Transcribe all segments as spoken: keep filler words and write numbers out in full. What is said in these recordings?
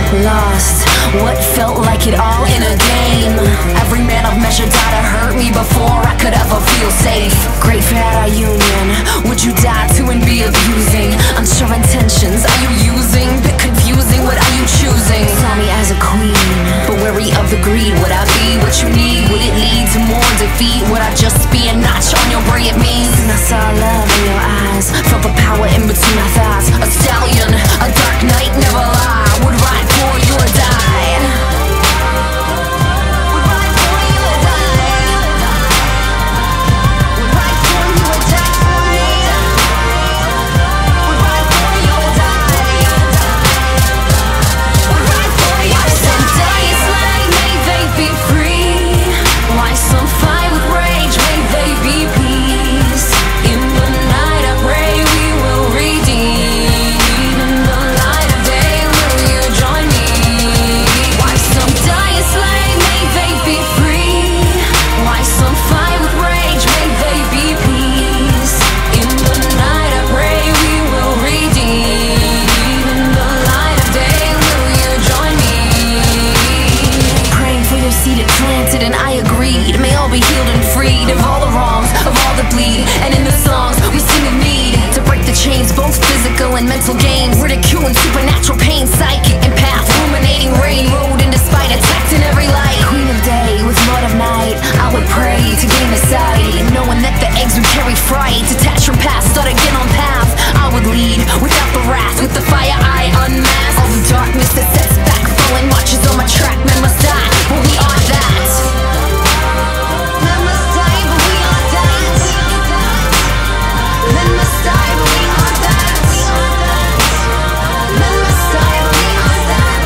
lost what felt like it all in a game. Every man I've measured died to hurt me before I could ever feel safe. Great for our union, would you die to and be abusing? Unsure intentions, are you using? Bit confusing, what are you choosing? Saw me as a queen, but wary of the greed. Would I be what you need? Would it lead to more defeat? Would I just be a notch on your brave means? And I saw love in your eyes, felt the power in between my thighs. A stallion, a dark knight, never lie. Would ride for you or die. Would ride for you or die. Would ride for you or die. Would ride for you or die. Would ride for you or die. Why some days like may they be free? Why some fight with rage? May they be peace? In the night I pray we will redeem. In the light of day will you join me? Why some die a slave? May they be free? Why some fight with rage? May they be peace? In the night I pray we will redeem. In the light of day will you join me? Praying for your seed it planted and I agreed. May all be healed and freed of all the wrongs, of all the bleed. And in the songs we sing of need to break the chains, both physical and mental games. Ridicule and supernatural pain, psychic empath, ruminating rain, road in despite, attacked in every light. Queen of day with lord of night, I would pray to gain the sight, knowing that the eggs would carry fright. Detached from past, start again on path. I would lead without the wrath, with the fire I unmask. All the darkness that sets back, falling watches on my track. Men must die, but we are that. Men must die, but we are that. Men must die, but we are that. Men must die, but we are that.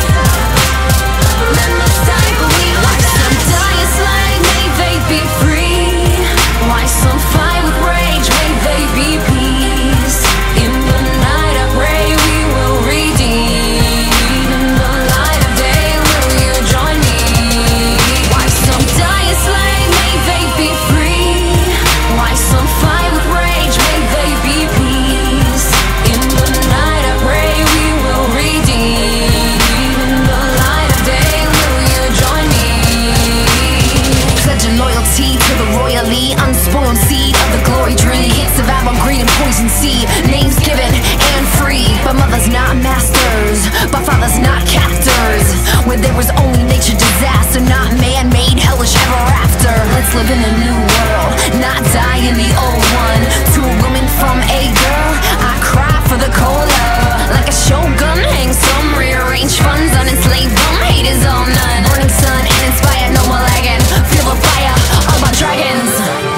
Men must die, but we are that. Why some die a slave? May they be free? Why some fight with rage? May they be peace? In the night I pray we will redeem. In the light of day will you join me? Why some die a slave? May they be free? Why some fight with rage? May they be peace? In the night I pray we will redeem. In the light of day will you join me? Pledging loyalty to the royally unspoiled seed of the glory tree. Can't survive on greed and poison seed. Names given and free, but mothers not masters, but fathers not captors. Where there was only nature disaster, not man-made hellish ever after. Let's live in a new world, not die in the old one. To a woman from a girl, I cry for the cola. Like a shogun, hang some, rearrange funds, unenslaved them, haters all none. Burning sun and inspired, no more lagging. Feel the fire of my dragons.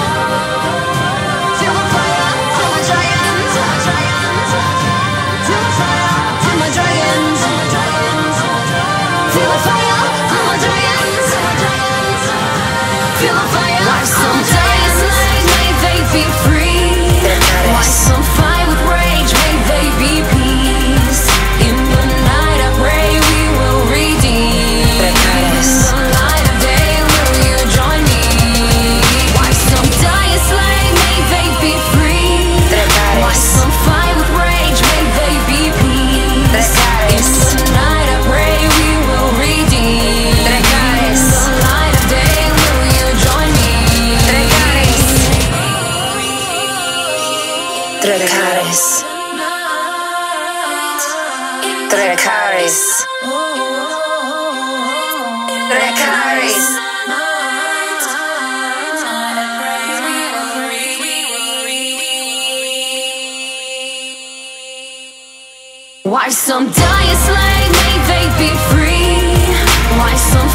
Feel the fire of my dragons. Feel the fire of my dragons. Feel the fire of my dragons. Feel the fire. Why some die a slave? May they be free? Why some fight with rage? May they be peace? In the night I pray we will redeem. In the light of day will you join me? Why some die a slave? May they be free? Why some fight with rage? May they be peace? In the night I pray we will redeem. In the light of day will you join me? Trecares. Trecares. Trecares. Why some die a slave? May they be free? Why some